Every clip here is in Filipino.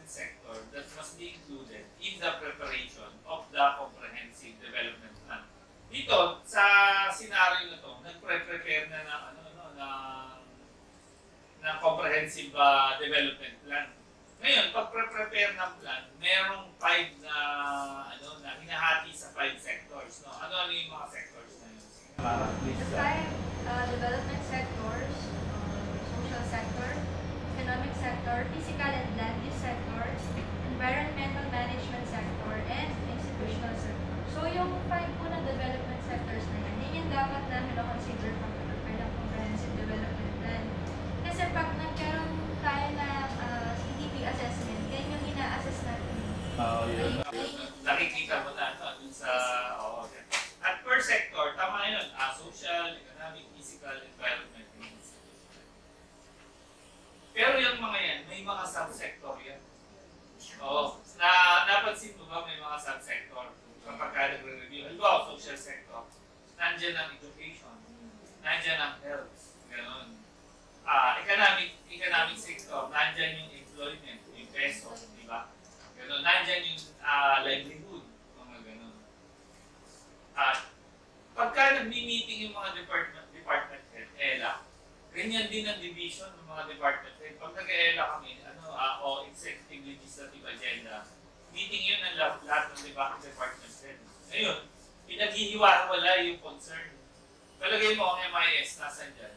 sector that must be included in the preparation of the comprehensive development plan. Dito, sa scenario na to, nagpre-prepare na ng, ng comprehensive development plan. Ngayon, pag prepare ng plan, merong 5 na, na hinahati sa 5 sectors. No? Ano yung mga sectors na yun? The 5 development sectors, social sector, economic sector, physical and land use sectors, environmental management sector, and institutional sector. So yung 5 po na development sectors na yan, yun yung dapat namin na-consider pag prepare ng comprehensive development plan. Kasi pag nagkaroon tayo na CDP assessment, yan yung ina-assess natin. Yun. Nakikita mo na dun sa... okay. At per sector, tama yun. Social, economic, physical, environment, and institutional. Pero yung mga yan, may mga subsector yan. Oo. Napansin mo ba may mga subsector? Kapag ka nagre-review. Halimbawa, social sector. Nandiyan ang education. Nandiyan ang health. Ganon. Economic sector. Nandiyan yung employment. Yung peso. Diba? Ganon. Nandiyan yung livelihood. Mga ganon. Pagka nagmi-meeting yung mga department head, ELA, ganyan din ang division ng mga department head. Pag nag-ELA kami, o executive legislative agenda, meeting yun ng lahat ng department head. Ngayon, pinaghihiwa-wala yung concern. Palagay mo ang MIS, nasan dyan?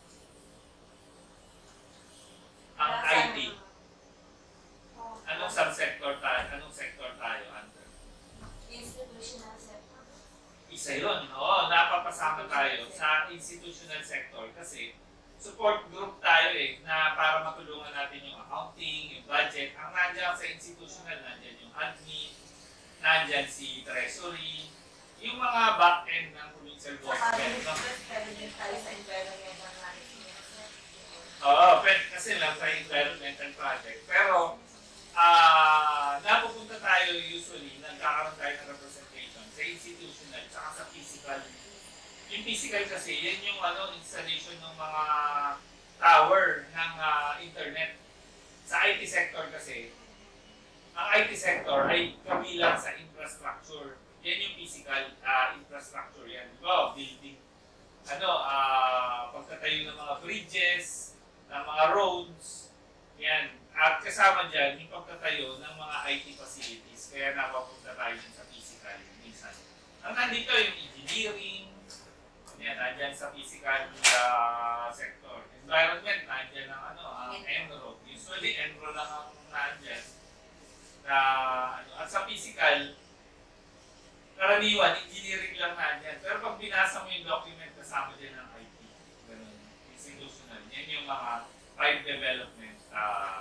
Ang IT. Anong subsector tayo? Anong sector tayo under? Institutional sector. Isa yun. Oo, napapasama tayo sa institutional sector kasi support group tayo na para matulungan natin yung accounting, yung budget. Ang nandiyan sa institutional, nandiyan yung admin, nandiyan si treasury, yung mga back-end ng provincial government. Pwede din tayo sa environmental management. Oo, kasi lang sa environmental project. Pero, napupunta tayo usually, nagkakaroon tayo ng representation sa institutional at sa physical. Yung physical kasi, yan yung installation ng mga tower ng internet. Sa IT sector kasi, ang IT sector ay kabilang sa infrastructure. Yan yung physical infrastructure yan. Diba? Building. Pagtatayo ng mga bridges, ng mga roads, yan. At kasama dyan, yung pagtatayo ng mga IT facilities. Kaya napapunta tayo sa physical minsan. Ang nandito yung engineering, yan, nandyan sa physical sector. Environment, nandyan ang ENRO. Usually, ENRO lang ang nandyan. At sa physical, karaniwan, engineering lang nandyan. Pero pag binasa mo yung document, kasama din ang IT. Ganun, institutional. Yan yung mga 5 development